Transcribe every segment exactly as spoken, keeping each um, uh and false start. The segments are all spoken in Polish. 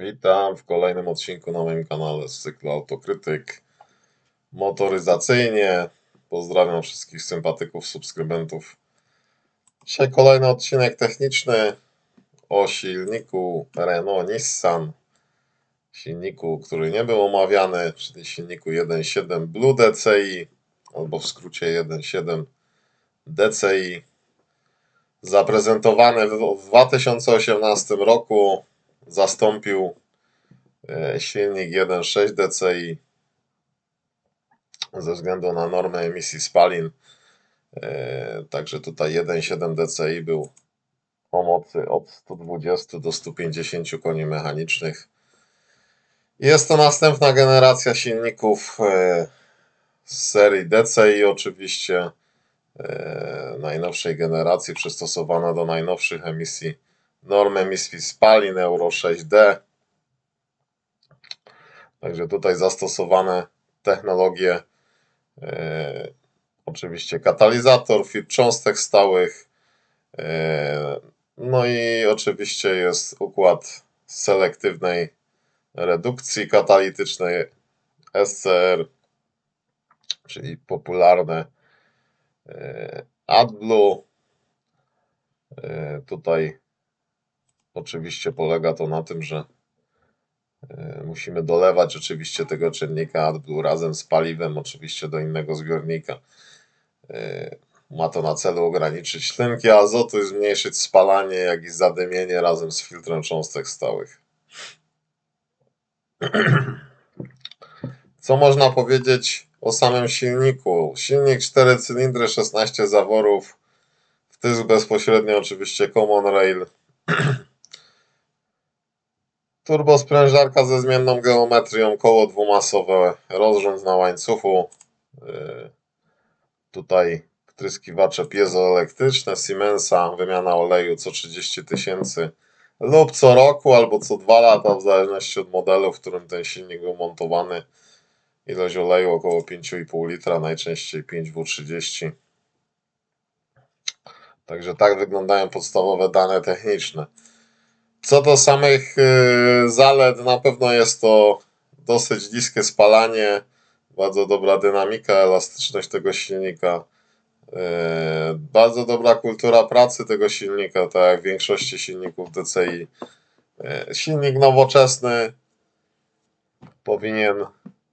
Witam w kolejnym odcinku na moim kanale z cyklu Autokrytyk motoryzacyjnie. Pozdrawiam wszystkich sympatyków, subskrybentów. Dzisiaj kolejny odcinek techniczny o silniku Renault Nissan. Silniku, który nie był omawiany, czyli silniku jeden przecinek siedem Blue D C I, albo w skrócie jeden przecinek siedem D C I. Zaprezentowany w dwa tysiące osiemnastym roku. Zastąpił silnik jeden przecinek sześć D C I ze względu na normę emisji spalin. Także tutaj jeden przecinek siedem D C I był o mocy od stu dwudziestu do stu pięćdziesięciu koni mechanicznych. Jest to następna generacja silników z serii D C I, oczywiście najnowszej generacji, przystosowana do najnowszych emisji, norm emisji spalin Euro sześć D. Także tutaj zastosowane technologie, e, oczywiście katalizator, filtr cząstek stałych, e, no i oczywiście jest układ selektywnej redukcji katalitycznej S C R, czyli popularne e, AdBlue. E, tutaj oczywiście polega to na tym, że musimy dolewać oczywiście tego czynnika AdBlue razem z paliwem, oczywiście do innego zbiornika. Ma to na celu ograniczyć tlenki azotu i zmniejszyć spalanie, jak i zadymienie razem z filtrem cząstek stałych. Co można powiedzieć o samym silniku? Silnik cztery cylindry, szesnaście zaworów, wtysk bezpośrednio oczywiście Common Rail. Turbosprężarka ze zmienną geometrią, koło dwumasowe, rozrząd na łańcuchu. Yy, tutaj wtryskiwacze piezoelektryczne Siemensa, wymiana oleju co trzydzieści tysięcy lub co roku, albo co dwa lata, w zależności od modelu, w którym ten silnik był montowany. Ilość oleju około pięć i pół litra, najczęściej pięć W trzydzieści. Także tak wyglądają podstawowe dane techniczne. Co do samych zalet, na pewno jest to dosyć niskie spalanie, bardzo dobra dynamika, elastyczność tego silnika, bardzo dobra kultura pracy tego silnika, tak jak w większości silników D C I. Silnik nowoczesny, powinien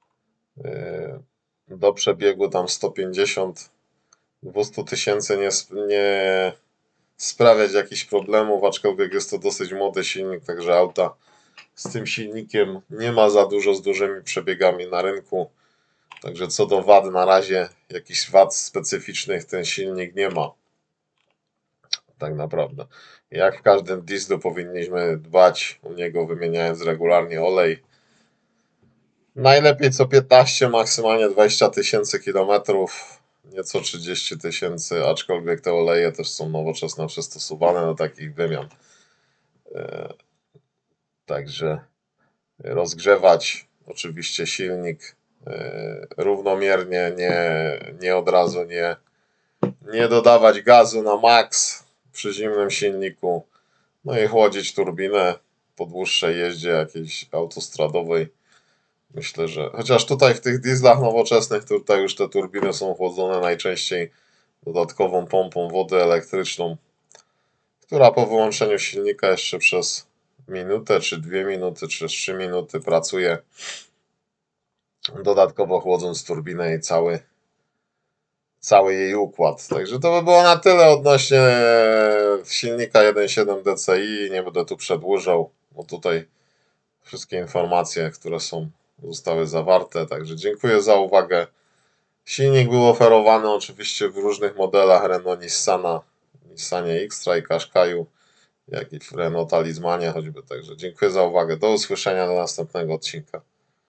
do przebiegu tam sto pięćdziesiąt do dwustu tysięcy nie, nie sprawiać jakichś problemów, aczkolwiek jest to dosyć młody silnik, także auta z tym silnikiem nie ma za dużo z dużymi przebiegami na rynku. Także co do wad, na razie jakichś wad specyficznych ten silnik nie ma. Tak naprawdę. Jak w każdym dieslu powinniśmy dbać o niego, wymieniając regularnie olej. Najlepiej co piętnaście, maksymalnie dwadzieścia tysięcy kilometrów. Nieco trzydzieści tysięcy, aczkolwiek te oleje też są nowoczesne, przystosowane do takich wymian. E, także rozgrzewać oczywiście silnik e, równomiernie, nie, nie od razu, nie, nie dodawać gazu na maks przy zimnym silniku. No i chłodzić turbinę po dłuższej jeździe jakiejś autostradowej. Myślę, że chociaż tutaj w tych dieslach nowoczesnych tutaj już te turbiny są chłodzone najczęściej dodatkową pompą wody elektryczną, która po wyłączeniu silnika jeszcze przez minutę, czy dwie minuty, czy trzy minuty pracuje, dodatkowo chłodząc turbinę i cały, cały jej układ. Także to by było na tyle odnośnie silnika jeden przecinek siedem D C I. Nie będę tu przedłużał, bo tutaj wszystkie informacje, które są, zostały zawarte. Także dziękuję za uwagę. Silnik był oferowany oczywiście w różnych modelach Renault Nissana, Nissanie X-Trail i Qashqaiu, jak i w Renault Talismanie choćby. Także dziękuję za uwagę. Do usłyszenia do następnego odcinka.